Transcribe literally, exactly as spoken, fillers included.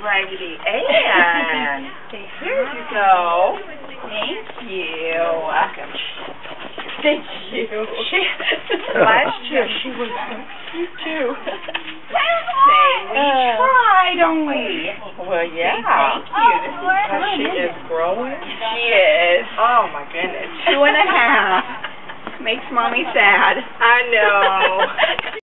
Raggedy Ann. Here you go. Thank you. Welcome. Thank you. She, last year she was so cute too. Say, we uh, tried, don't we? Well, yeah. Thank you. This is how she is growing. She is. Oh, my goodness. Two and a half. Makes mommy sad. I know.